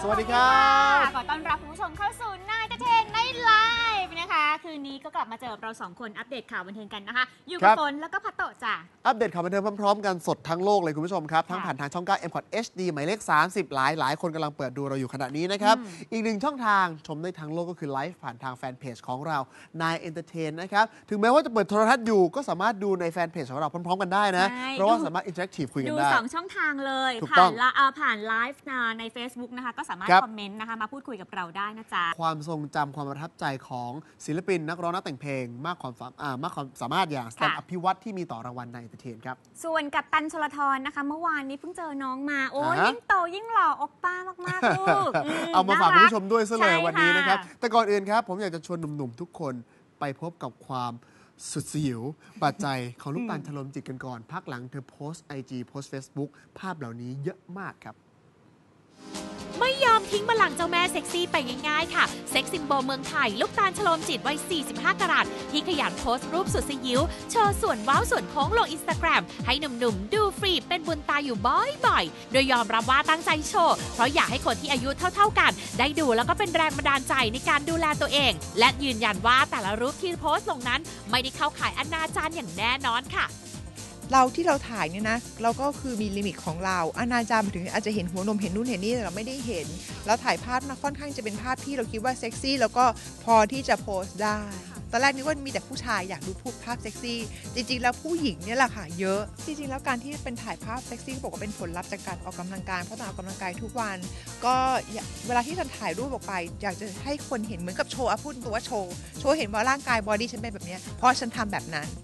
วัสดีครับขอต้อนรับคุณผู้ชมเข้าสู่นายตะเทนในไลฟ์นะคะคืนนี้ก็กลับมาเจอเรา2คนอัปเดตข่าวบันเทิงกันนะคะอยู่กับฝนแล้วก็พัตโตะจ้ะอัปเดตข่าวบันเทิงพร้อมๆกันสดทั้งโลกเลยคุณผู้ชมครับทั้งผ่านทางช่อง 9 M-Cot HD หมายเลข30หลายคนกำลังเปิดดูเราอยู่ขณะนี้นะครับอีกหนึ่งช่องทางชมได้ทั้งโลกก็คือไลฟ์ผ่านทางแฟนเพจของเรานายเอนเตอร์เทนนะครับถึงแม้ว่าจะเปิดโทรทัศน์อยู่ก็สามารถดูในแฟนเพจของเราพร้อมๆกันได้นะเพราะว่าสามารถอินเทอร์แอคทีฟคุยกันได้ดู2ช่องทางเลยผ่านไลฟ์ใน Facebook นะคะก็สามารถคอมเมนต์นะคะมาพูดคุยกับเราได้นะจ๊ะความทรงจำความประทับใจของศิลปินนักร้องนักแต่งเพลงมากความสามารถอย่างแสตมป์อภิวัตที่มีต่อรางวัลในเอนเตอร์เทนครับส่วนกัปตันชลธรนะคะเมื่อวานนี้เพิ่งเจอน้องมาโอ้ยิ่งโตยิ่งหล่อโอปป้ามากๆลูกเอามาฝากคุณผู้ชมด้วยซะเลยวันนี้นะครับแต่ก่อนอื่นครับผมอยากจะชวนหนุ่มๆทุกคนไปพบกับความสุดสยิวบาดใจของลูกตาลชโลมจิตกันก่อนพักหลังเธอโพสต์ IG โพสต์ Facebook ภาพเหล่านี้เยอะมากครับไม่ยอมทิ้งบัลลังก์เจ้าแม่เซ็กซี่ไปง่ายๆค่ะเซ็กซิมโบลเมืองไทยลูกตาลชโลมจิตวัย 45 กรัตที่ขยันโพสต์รูปสุดสยิวโชว์ส่วนว้าวส่วนโค้งลง Instagram ให้หนุ่มๆดูฟรีเป็นบุญตาอยู่บ่อยๆโดยยอมรับว่าตั้งใจโชว์เพราะอยากให้คนที่อายุเท่าๆกันได้ดูแล้วก็เป็นแรงบันดาลใจในการดูแลตัวเองและยืนยันว่าแต่ละรูปที่โพสต์ลงนั้นไม่ได้เข้าข่ายอนาจารอย่างแน่นอนค่ะเราที่เราถ่ายเนี่ยนะเราก็คือมีลิมิตของเราอนาจารถึงอาจจะเห็นหัวนมเห็นนู่นเห็นนี่แต่เราไม่ได้เห็นแล้วถ่ายภาพนะค่อนข้างจะเป็นภาพที่เราคิดว่าเซ็กซี่แล้วก็พอที่จะโพสต์ได้ตอนแรกนึกว่ามีแต่ผู้ชายอยากดูภาพเซ็กซี่จริงๆแล้วผู้หญิงเนี่ยแหละค่ะเยอะจริงๆแล้วการที่เป็นถ่ายภาพเซ็กซี่บอกว่าเป็นผลลัพธ์จากการออกกำลังกายเพราะต้องออกกำลังกายทุกวันก็เวลาที่ฉันถ่ายรูปออกไปอยากจะให้คนเห็นเหมือนกับโชว์พูดตัวว่าโชว์เห็นว่าร่างกายบอดี้ฉันเป็นแบบนี้เพราะฉันทำแบบนั้น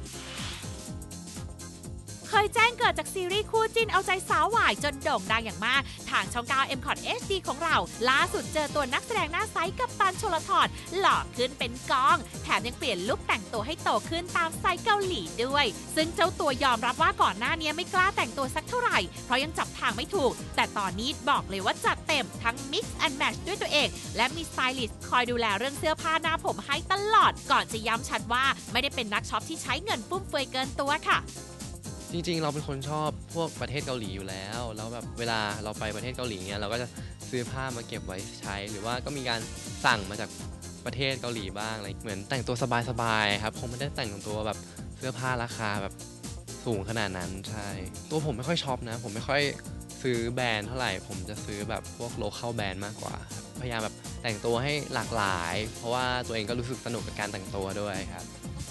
เคยแจ้งเกิดจากซีรีส์คู่จิ้นเอาใจสาวหวายจนโด่งดังอย่างมากทางช่อง 9 M-Cot HD ของเราล่าสุดเจอตัวนักแสดงหน้าใสกัปตันชลธรหล่อขึ้นเป็นกองแถมยังเปลี่ยนลุคแต่งตัวให้โตขึ้นตามสไตล์เกาหลีด้วยซึ่งเจ้าตัวยอมรับว่าก่อนหน้านี้ไม่กล้าแต่งตัวสักเท่าไหร่เพราะยังจับทางไม่ถูกแต่ตอนนี้บอกเลยว่าจัดเต็มทั้ง Mix and Match ด้วยตัวเองและมีสไตลิสต์คอยดูแลเรื่องเสื้อผ้าหน้าผมให้ตลอดก่อนจะย้ำชัดว่าไม่ได้เป็นนักช็อปที่ใช้เงินฟุ่มเฟือยเกินตัวค่ะจริงๆเราเป็นคนชอบพวกประเทศเกาหลีอยู่แล้วแบบเวลาเราไปประเทศเกาหลีเนี่ยเราก็จะซื้อผ้ามาเก็บไว้ใช้หรือว่าก็มีการสั่งมาจากประเทศเกาหลีบ้างอะไรเหมือนแต่งตัวสบายๆครับคงไม่ได้แต่งตัวแบบเสื้อผ้าราคาแบบสูงขนาดนั้นใช่ตัวผมไม่ค่อยช็อปนะผมไม่ค่อยซื้อแบรนด์เท่าไหร่ผมจะซื้อแบบพวกโลคอลแบรนด์มากกว่าพยายามแบบแต่งตัวให้หลากหลายเพราะว่าตัวเองก็รู้สึกสนุกกับการแต่งตัวด้วยครับ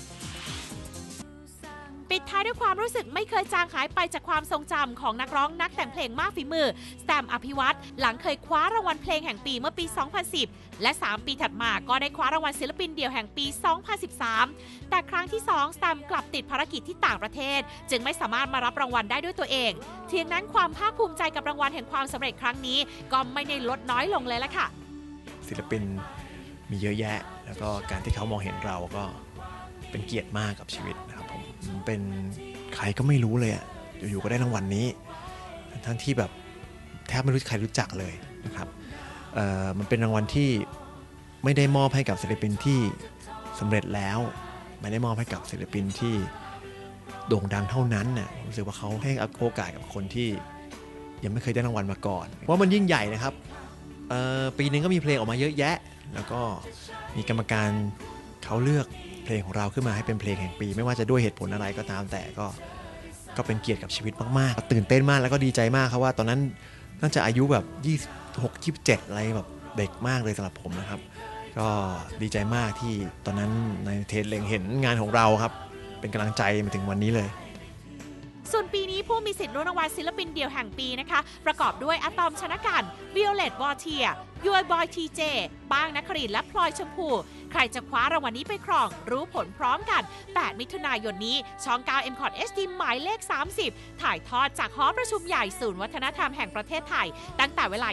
ปิดท้ายด้วยความรู้สึกไม่เคยจางหายไปจากความทรงจำของนักร้องนักแต่งเพลงมากฝีมือแซมอภิวัตหลังเคยคว้ารางวัลเพลงแห่งปีเมื่อปี 2010 และ 3 ปีถัดมาก็ได้คว้ารางวัลศิลปินเดี่ยวแห่งปี 2013 แต่ครั้งที่ 2 แซมกลับติดภารกิจที่ต่างประเทศจึงไม่สามารถมารับรางวัลได้ด้วยตัวเองเทียงนั้นความภาคภูมิใจกับรางวัลแห่งความสำเร็จครั้งนี้ก็ไม่ได้ลดน้อยลงเลยละค่ะศิลปินมีเยอะแยะแล้วก็การที่เขามองเห็นเราก็เป็นเกียรติมากกับชีวิตนะครับผมเป็นใครก็ไม่รู้เลยอ่ะอยู่ๆก็ได้รางวัลนี้ทั้งที่แบบแทบไม่รู้ใครรู้จักเลยนะครับมันเป็นรางวัลที่ไม่ได้มอบให้กับศิลปินที่สำเร็จแล้วไม่ได้มอบให้กับศิลปินที่โด่งดังเท่านั้นน่ะรู้สึกว่าเขาให้โอกาสกับคนที่ยังไม่เคยได้รางวัลมาก่อนเพราะมันยิ่งใหญ่นะครับปีนึงก็มีเพลงออกมาเยอะแยะแล้วก็มีกรรมการเขาเลือกเพลงของเราขึ้นมาให้เป็นเพลงแห่งปีไม่ว่าจะด้วยเหตุผลอะไรก็ตามแต่ก็เป็นเกียรติกับชีวิตมากๆตื่นเต้นมากแล้วก็ดีใจมากครับว่าตอนนั้นน่าจะอายุแบบ26 27อะไรแบบเด็กมากเลยสำหรับผมนะครับก็ดีใจมากที่ตอนนั้นในเทสเล็งเห็นงานของเราครับเป็นกำลังใจมาถึงวันนี้เลยส่วนปีนี้ผู้มีสิทธิ์ลุ้นรางวัลศิลปินเดี่ยวแห่งปีนะคะประกอบด้วยอะตอมชนกันวิโอเลตวอเทียยูไอบอยทีเจป้างนครินทร์และพลอยชมพูใครจะคว้ารางวัลนี้ไปครองรู้ผลพร้อมกัน8 มิถุนายนนี้ช่อง 9 M-Cot HD หมายเลข 30ถ่ายทอดจากหอประชุมใหญ่ศูนย์วัฒนธรรมแห่งประเทศไทยตั้งแต่เวลา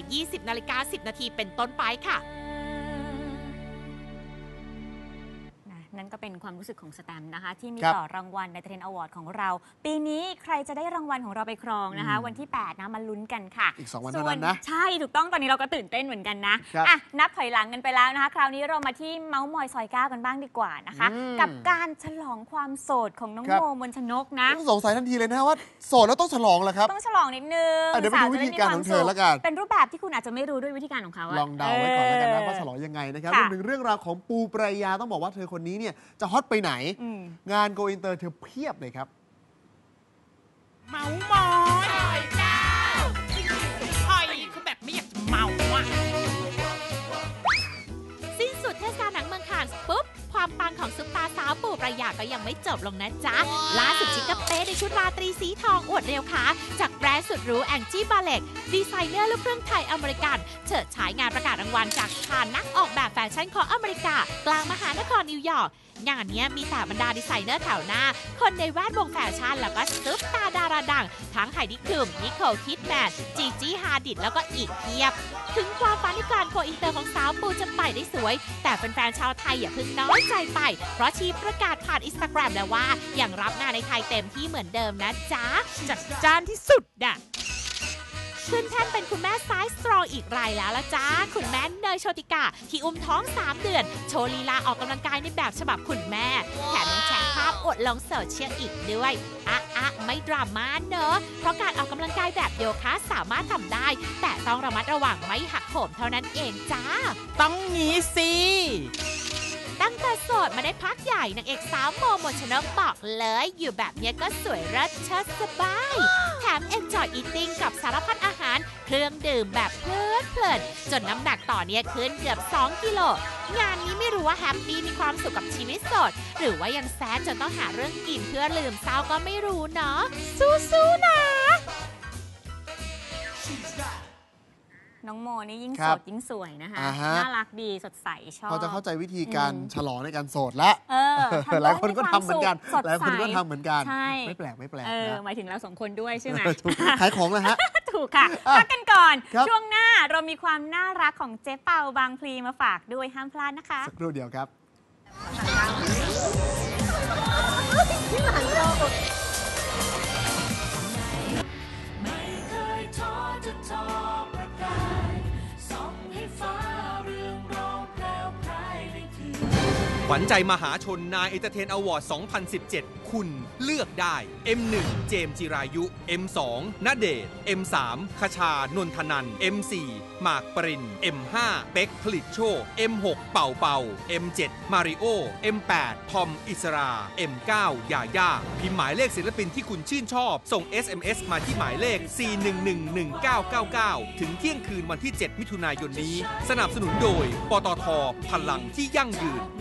20:10 น.เป็นต้นไปค่ะนั่นก็เป็นความรู้สึกของสแตมป์นะคะที่มีครับต่อรางวัลในเทรนด์อวอร์ดของเรา ปีนี้ใครจะได้รางวัลของเราไปครองนะคะ วันที่ 8 นะมาลุ้นกันค่ะอีก2 วันเท่านั้นนะใช่ถูกต้องตอนนี้เราก็ตื่นเต้นเหมือนกันนะครับ อ่ะนับถอยหลังกันไปแล้วนะคะ คราวนี้เรามาที่เมาส์มอยซอย9กันบ้างดีกว่านะคะ กับการฉลองความโสดของน้องครับโมมนชนกนะต้องสงสัยทันทีเลยนะว่าโสดแล้วต้องฉลองเหรอครับต้องฉลองนิดนึงเดี๋ยวไปดูวิธีการของเธอแล้วกันเป็นรูปแบบที่คุณอาจจะไม่รู้ด้วยวิธีการของเขาะลองเดาไว้ก่อนแล้วกันนะว่าฉลองยังไงนะครับรค่ะวมถึงเรื่องราวของปูปรายาต้องบอกว่าเธอคนนี้เนี่ยจะฮอตไปไหนอืมงานโกอินเตอร์เธอเพียบเลยครับเมามอยหอยคือแบบไม่อยากจะเมาอ่ะ สิ้นสุดเทศกาลหนังเมืองคานส์ปุ๊บ ความปังของซุปตาสาวปูปรายาก็ยังไม่จบลงนะจ๊ะ ล่าสุดชิคกับเป้ในชุดราตรีสีทองอวดเร็วขาจากแบรนด์สุดหรูแองจี้บาเล็กดีไซเนอร์ลูกครึ่งไทยอเมริกันเฉิดฉายงานประกาศรางวัลจากคานนักออกแบบแฟชั่นของอเมริกากลางมหานครนิวยอร์ก งานนี้มีแต่บรรดาดีไซเนอร์แถวหน้า คนในแวดวงแฟชั่นแล้วก็ซุปตาดาราดัง ทั้งไฮดี้คลุมนิโคลคิดแมนจีจี้ฮาดิดแล้วก็อีกเพียบ ถึงความฝันในการโกอินเตอร์ของสาวปูจะไปได้สวย แต่แฟนๆชาวไทยอย่าเพิ่งน้อยใจไป เพราะชีประกาศผ่านอินสตาแกรมแล้วว่ายังรับงานในไทยเต็มที่เหมือนเดิมนะจ๊ะจัดจ้านที่สุดน่ะ ขึ้นแท่นเป็นคุณแม่สายสตรองอีกรายแล้วละจ้าคุณแม่เนยโชติกาที่อุ้มท้อง 3 เดือน โชว์ลีลาออกกำลังกายในแบบฉบับคุณแม่ แถมยังแชร์ภาพอวดลงโซเชียลอีกด้วยไม่ดราม่าเนอะเพราะการออกกำลังกายแบบโยคะสามารถทำได้ แต่ต้องระมัดระวังไม่หักโหมเท่านั้นเองจ้าต้องงี้สิตั้งแต่โสดมาได้พักใหญ่นางเอกสาวโมมนชนกบอกเลยอยู่แบบเนี้ยก็สวยเลิศเชิดสบาย แถม enjoy eating กับสารพัดอาหาร เครื่องดื่มแบบเพลินจนน้ำหนักต่อเนี้ยขึ้นเกือบ 2 กิโล งานนี้ไม่รู้ว่าแฮปปี้มีความสุขกับชีวิตโสด หรือว่ายังแซดจนต้องหาเรื่องกินเพื่อลืมเศร้าก็ไม่รู้เนาะสู้ๆนะน้องโมนี่ยิ่งครัโสบดยิ่งสวยนะคะอ่าฮะน่ารักดีสดใสชอบพอจะเข้าใจวิธีการอืมฉลองในการโสดแล้วทำหลายคนก็ทำเหมือนกันสดใสหลายคนก็ทำเหมือนกันใช่ไม่แปลกไม่แปลกเออนะหมายถึงเราสองคนด้วยใช่ไหมถูกขายของเลยฮะถูกค่ะอ่ะพักกันก่อนครับช่วงหน้าเรามีความน่ารักของเจ๊เปาบางพลีมาฝากด้วยห้ามพลาดนะคะสักครู่เดียวครับขวัญใจมหาชนนายเอนเตอร์เทนอวอร์ด 2017 คุณเลือกได้ M1 เจมส์จิรายุ M2 ณเดชน์ M3 คชานนทนันท์ M4 หมากปริน M5 เป็กผลิตโชค M6 เป่าเป่า M7 มาริโอ M8 ทอมอิสรา M9 ยาย่าพิมพ์หมายเลขศิลปินที่คุณชื่นชอบส่ง SMS มาที่หมายเลข 4111999 ถึงเที่ยงคืนวันที่ 7 มิถุนายนนี้สนับสนุนโดยปตท.พลังที่ยั่งยืน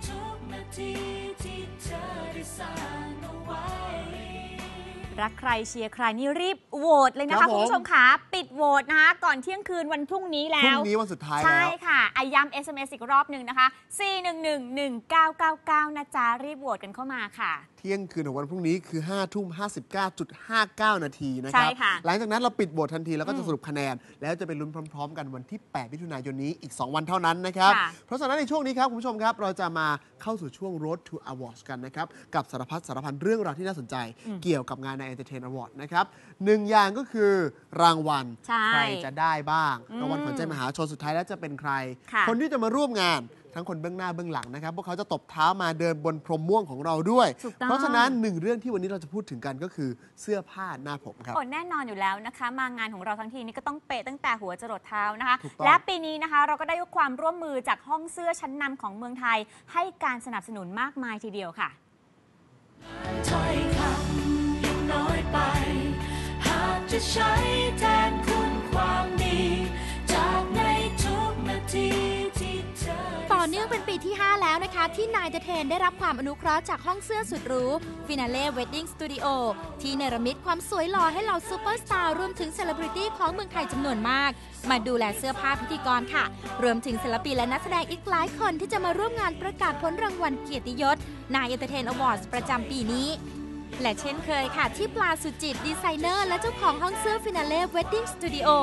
รักใครเชียร์ใครนี่รีบโหวตเลยนะครัคะบผมคุณผู้ชมคะปิดโหวตนะคะก่อนเที่ยงคืนวันพรุ่งนี้พแล้รุ่วงนี้วันสุดท้ายใช่แล้วค่ะย้ำ SMS อีกรอบหนึ่งนะคะ 4111999 นะจ๊ะรีบโหวตกันเข้ามาค่ะเที่ยงคืนของวันพรุ่งนี้คือ 5:59.59 นาทีนะคใช่รับค่ะหลังจากนั้นเราปิดโหวตทันทีแล้วก็จะสรุปคะแนน แล้วจะไปลุ้นพร้อม ๆ กันวันที่ 8 มิถุนายนนี้อีก 2 วันเท่านั้นนะครับค่ะเพราะฉะนั้นในช่วงนี้ครับคุณผู้ชมครับ เราจะมาเข้าสู่ช่วง Road to Awards กันนะครับ กับสารพันเรื่องราวที่น่าสนใจ เกี่ยวกับงานใน Entertain Award นะครับหนึ่งอย่างก็คือรางวัลใช่ใครจะได้บ้างอืมรางวัลขวัญใจมหาชนสุดท้ายแล้วจะเป็นใครค่ะคนที่จะมาร่วมงานทั้งคนเบื้องหน้าเบื้องหลังนะครับ พวกเขาจะตบเท้ามาเดินบนพรมม่วงของเราด้วยถูกต้องเพราะฉะนั้นหนึ่งเรื่องที่วันนี้เราจะพูดถึงกันก็คือเสื้อผ้าหน้าผมครับโอ้แน่นอนอยู่แล้วนะคะ มางานของเราทั้งทีนี่ก็ต้องเป๊ะตั้งแต่หัวจรดเท้านะคะถูกต้องและปีนี้นะคะเราก็ได้ความร่วมมือจากห้องเสื้อชั้นนำของเมืองไทย ให้การสนับสนุนมากมายทีเดียวค่ะถ้อยคำยังน้อยไป หากจะใช้แทนคุณความดี จากในทุกนาทีที่เธอต่อเนื่องเป็นปีที่ 5 แล้วนะคะ ที่นายเดอะเทนได้รับความอนุเคราะห์จากห้องเสื้อสุดหรู Finale Wedding Studio ที่เนรมิตความสวยหล่อให้เหล่าซูเปอร์สตาร์รวมถึงเซเลบริตี้ของเมืองไทยจำนวนมาก มาดูแลเสื้อผ้าพิธีกรค่ะ รวมถึงศิลปินและนักแสดงอีกหลายคนที่จะมาร่วมงานประกาศผลรางวัลเกียรติยศนายเอนเตอร์เทนอวอร์ดประจำปีนี้ และเช่นเคยค่ะที่ปลาสุจิตดีไซเนอร์และเจ้าของห้องเสื้อ Finale Wedding Studio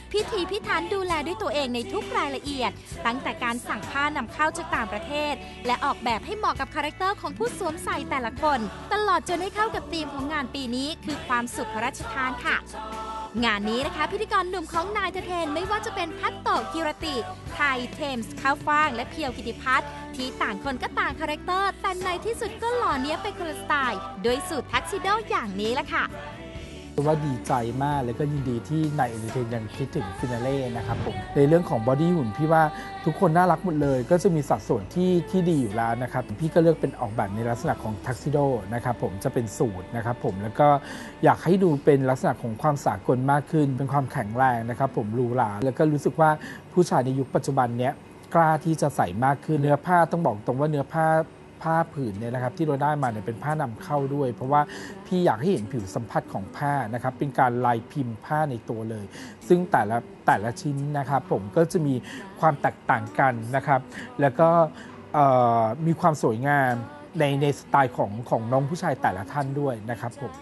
พิถีพิถันดูแลด้วยตัวเองในทุกรายละเอียดตั้งแต่การสั่งผ้านำเข้าจากต่างประเทศและออกแบบให้เหมาะกับคาแรคเตอร์ของผู้สวมใส่แต่ละคนตลอดจนให้เข้ากับธีมของงานปีนี้คือความสุขพระราชทานค่ะงานนี้นะคะพิธีกรหนุ่มของนายเทนไม่ว่าจะเป็นพัตโตกิรติไทยเทมส์ข้าวฟ่างและเพียวกิติพัฒน์ที่ต่างคนก็ต่างคาแรคเตอร์แต่ในที่สุดก็หล่อเนี้ยเป็นคนละสไตล์โดยสูตรทักซิโดอย่างนี้ละค่ะว่าดีใจมากและก็ยินดีที่นายเอนเตอร์เทนยังคิดถึงฟินาเล่นะครับผมในเรื่องของบอดี้หุ่นพี่ว่าทุกคนน่ารักหมดเลยก็จะมีสัดส่วนที่ดีอยู่แล้วนะครับพี่ก็เลือกเป็นออกแบบในลักษณะของทักซิโดนะครับผมจะเป็นสูทนะครับผมแล้วก็อยากให้ดูเป็นลักษณะของความสากลมากขึ้นเป็นความแข็งแรงนะครับผมหรูหราแล้วก็รู้สึกว่าผู้ชายในยุคปัจจุบันเนี้ยกล้าที่จะใส่มากขึ้นเนื้อผ้าต้องบอกตรงว่าเนื้อผ้าผืนเนี่ยนะครับที่เราได้มาเนี่ยเป็นผ้านำเข้าด้วยเพราะว่าพี่อยากให้เห็นผิวสัมผัสของผ้านะครับเป็นการลายพิมพ์ผ้าในตัวเลยซึ่งแต่ละชิ้นนะครับผมก็จะมีความแตกต่างกันนะครับแล้วก็มีความสวยงามในสไตล์ของน้องผู้ชายแต่ละท่านด้วยนะครับผม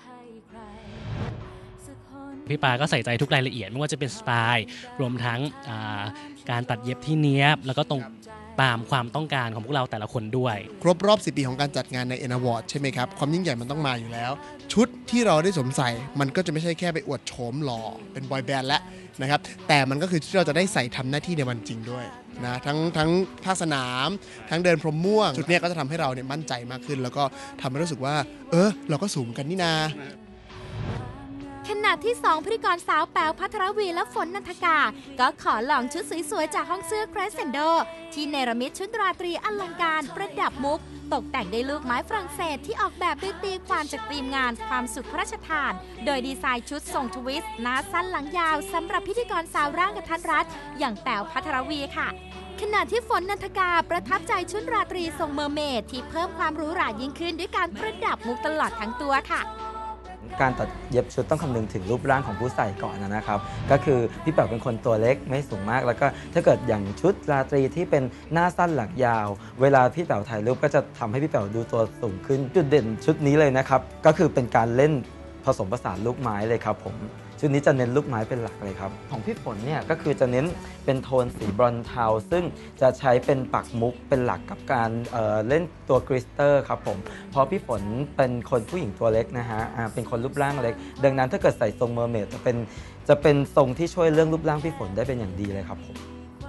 พี่ปาก็ใส่ใจทุกรายละเอียดไม่ว่าจะเป็นสไตล์รวมทั้งการตัดเย็บที่เนี้ยบแล้วก็ตรงตามความต้องการของพวกเราแต่ละคนด้วยครบรอบ10 ปีของการจัดงานใน N Award ใช่ไหมครับความยิ่งใหญ่มันต้องมาอยู่แล้วชุดที่เราได้สวมใส่มันก็จะไม่ใช่แค่ไปอวดโฉมหล่อเป็นบอยแบนด์แล้วนะครับแต่มันก็คือที่เราจะได้ใส่ทำหน้าที่ในวันจริงด้วยนะทั้งภาคสนามทั้งเดินพรมม่วงชุดนี้ก็จะทำให้เราเนี่ยมั่นใจมากขึ้นแล้วก็ทำให้รู้สึกว่าเราก็สูงกันนี่นาขณะที่ 2 พิธีกรสาวแป๋วภัทรวีและฝนนันทกาก็ขอลองชุดสวยๆจากห้องเสื้อ Crescendo ที่เนรมิตชุดราตรีอลังการประดับมุกตกแต่งด้วยลูกไม้ฝรั่งเศสที่ออกแบบด้วยธีมความจากธีมงานความสุขพระราชทานโดยดีไซน์ชุดทรงทวิสต์หน้าสั้นหลังยาวสำหรับพิธีกรสาวร่างกระทัดรัดอย่างแป๋วภัทรวีค่ะขณะที่ฝนนันทกาประทับใจชุดราตรีทรงเมอร์เมดที่เพิ่มความหรูหรายิ่งขึ้นด้วยการประดับมุกตลอดทั้งตัวค่ะการตัดเย็บชุดต้องคำนึงถึงรูปร่างของผู้ใส่ก่อนนะครับก็คือพี่แป๋วเป็นคนตัวเล็กไม่สูงมากแล้วก็ถ้าเกิดอย่างชุดราตรีที่เป็นหน้าสั้นหลังยาวเวลาพี่แป๋วถ่ายรูปก็จะทำให้พี่แป๋วดูตัวสูงขึ้นจุดเด่นชุดนี้เลยนะครับก็คือเป็นการเล่นผสมผสานลูกไม้เลยครับผมชุดนี้จะเน้นลูกไม้เป็นหลักเลยครับของพี่ฝนเนี่ยก็คือจะเน้นเป็นโทนสีบรอนซ์เทาซึ่งจะใช้เป็นปักมุกเป็นหลักกับการเล่นตัวกริสเตอร์ครับผมเพราะพี่ฝนเป็นคนผู้หญิงตัวเล็กนะฮะเป็นคนรูปร่างเล็กดังนั้นถ้าเกิดใส่ทรงเมอร์เมดจะเป็นทรงที่ช่วยเรื่องรูปร่างพี่ฝนได้เป็นอย่างดีเลยครับผม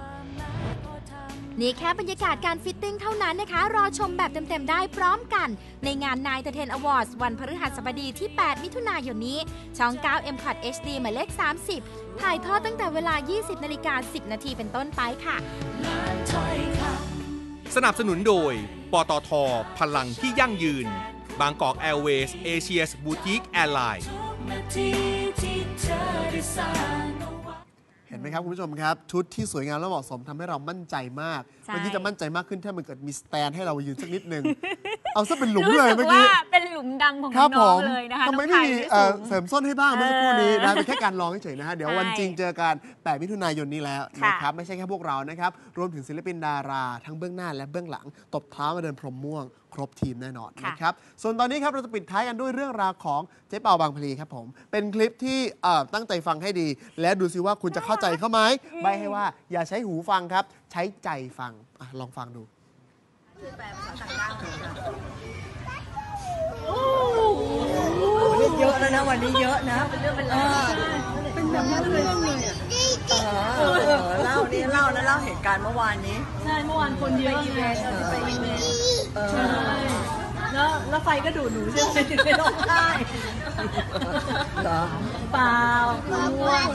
นี่แค่บรรยากาศการฟิตติ้งเท่านั้นนะคะรอชมแบบเต็มๆได้พร้อมกันในงานนายเทนอวอร์ดวันพฤหัสบดีที่ 8 มิถุนายนนี้ช่อง 9 M Cot HD หมายเลข 30 ถ่ายทอดตั้งแต่เวลา 20:10 นาทีเป็นต้นไปค่ะสนับสนุนโดยปตท.พลังที่ยั่งยืนบางกอกแอร์เวย์เอเชียสบูติกแอร์ไลน์เห็นไหมครับคุณผู้ชมครับชุดที่สวยงามและเหมาะสมทำให้เรามั่นใจมากเมื่อกี้จะมั่นใจมากขึ้นถ้ามันเกิดมีสแตนให้เรายืนสักนิดนึงเอาซะเป็นหลุมเลยเมื่อกี้เป็นหลุมดำของน้องเลยนะคะทำไมไม่มีเสริมส้นให้บ้างเมื่อสักครู่นี้นะเป็นแค่การลองเฉยๆนะฮะเดี๋ยววันจริงเจอกัน8 มิถุนายนนี้แล้วนะครับไม่ใช่แค่พวกเรานะครับรวมถึงศิลปินดาราทั้งเบื้องหน้าและเบื้องหลังตบเท้ามาเดินพรมม่วงครบทีมแน่นอนนะครับส่วนตอนนี้ครับเราจะปิดท้ายกันด้วยเรื่องราวของเจ๊เป่าบางพลีครับผมเป็นคลิปที่ตั้งใจฟังให้ดีและดูซิว่าคุณจะเข้าใจเขาไหมใบให้ว่าอย่าใช้หูฟังครับใช้ใจฟังลองฟังดูเยอะแล้วนะวันนี้เยอะนะเป็นแบบนั้นเลยเล่าเหตุการณ์เมื่อวานนี้ใช่เมื่อวานคนเยอะไงไปอีเวนต์ใช่แล้วไฟก็ดูดหนูใช่ไหมถึงไปร้องไห้เหรอเปล่าง่วง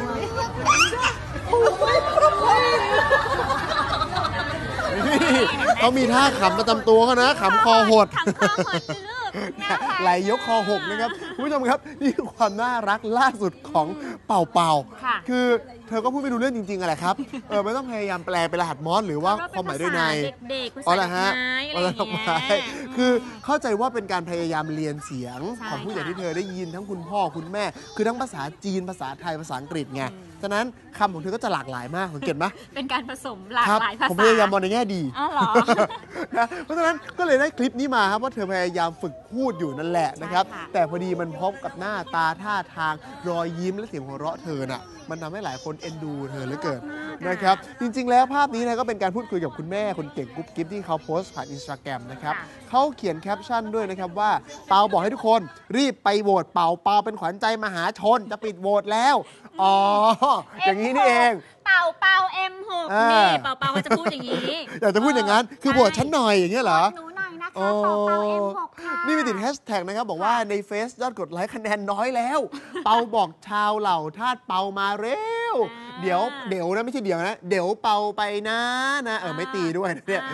เขามีท่าขำประจำตัวเขานะขำคอหดไหลยกคอหกนะครับคุณผู้ชมครับนี่คือความน่ารักล่าสุดของเป่าคือเธอก็พูดไม่รู้เรื่องจริงๆอะไรครับไม่ต้องพยายามแปลเป็นรหัสมอสหรือว่าความหมายด้วยในเด็กๆภาอ๋อษาเหรดออกฮะไม้อะไรอ๋ออเหรย่าองเงี้ไม้ยคือเข้าใจว่าเป็นการพยายามเรียนเสียงใช่ของผู้ใหญ่ค่ะที่เธอได้ยินทั้งคุณพ่อคุณแม่ คือทั้งภาษาจีนภาษาไทยภาษาอังกฤษไงฉะนั้นคำของเธอก็จะหลากหลายมากสังเกตไหมเป็นการผสมหลากครับหลายภาษาผมพยายามมองในแง่ดีอ้าวเหรอนะเพราะฉะนั้นก็เลยได้คลิปนี้มาครับว่าเธอพยายามฝึกพูดอยู่นั่นแหละนะครับใช่ค่ะแต่พอดีมันพร้อมกับหน้าตาท่าทางรอยยิ้มและเสียงหัวเราะเธอน่ะมันทำให้หลายคนเอ็นดูเธอเหลือเกินนะครับจริงๆแล้วภาพนี้นะก็เป็นการพูดคุยกับคุณแม่คนเก่งกุ๊บกิ๊บที่เขาโพสต์ผ่านอินสตาแกรมนะครับเขาเขียนแคปชั่นด้วยนะครับว่าเปาบอกให้ทุกคนรีบไปโหวตเปาเป็นขวัญใจมหาชนจะปิดโหวตแล้วอ๋ออย่างนี้นี่เองเป่าM6 อ่านี่เป่าเขาจะพูดอย่างนี้อยากจะพูดอย่างนั้นคือโหวตฉันหน่อยอย่างเงี้ยเหรอหนูหน่อยนะคะโอ้เป่า M6 ค่ะนี่มีติดแฮชแท็กนะครับบอกว่าในเฟซยอดกดไลค์คะแนนน้อยแล้ว เปาบอกชาวเหล่าทาสเปามาเร็ว เดี๋ยวนะไม่ใช่เดี๋ยวนะ เดี๋ยวเปาไปนะไม่ตีด้วยนะเนี่ย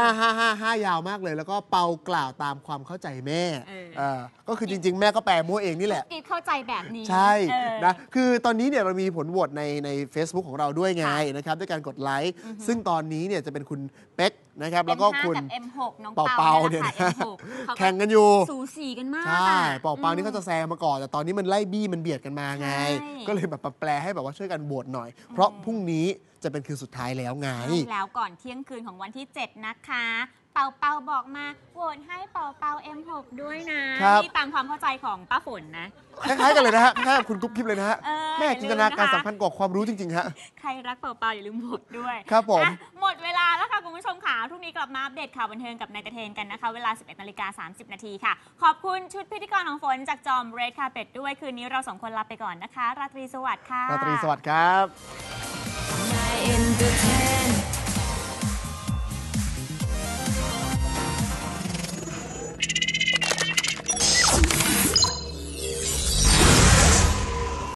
5 ยาวมากเลยแล้วก็เปากล่าวตามความเข้าใจแม่ก็คือจริง ๆ แม่ก็แปลมั่วเองนี่แหละกิดเข้าใจแบบนี้ใช่นะคือตอนนี้เนี่ยเรามีผลโหวตใน Facebook ของเราด้วยไงนะครับด้วยการกดไลค์ซึ่งตอนนี้เนี่ยจะเป็นคุณเป๊กนะครับแล้วก็คุณกับ M6 น้องเปาเนี่ยแหละค่ะนะ M6 แข่งกันอยู่สูสีกันมากใช่อะเปานี่เขาจะแซงมาก่อนแต่ตอนนี้มันไล่บี้มันเบียดกันมาไงใช่ก็เลยแบบแปลให้แบบว่าช่วยกันโหวตหน่อย เพราะพรุ่งนี้จะเป็นคืนสุดท้ายแล้วไงใช่แล้วก่อนเที่ยงคืนของวันที่ 7 นะคะ เปาบอกมาโหวตให้เปา M6 ด้วยนะครับ นี่ตามความเข้าใจของป้าฝนนะคล้ายๆกันเลยนะฮะคล้ายๆกับคุณกุ๊บกิ๊บเลยนะฮะเออแม่จินตนาการสำคัญกว่าความรู้จริงๆฮะใครรักเปาอย่าลืมโหวตด้วยครับผมอ่ะหมดเวลาแล้วค่ะคุณผู้ชมค่ะพรุ่งนี้กลับมาอัปเดตข่าวบันเทิงกับนายกระเทนกันนะคะ เวลา 11:30 นาทีค่ะ ขอบคุณชุดพิธีกรของฝนจากจอมเรดคาเป็ดด้วยคืนนี้เราสองคนลาไปก่อนนะคะ ราตรีสวัสดิ์ค่ะราตรีสวัสดิ์ครับ Entertain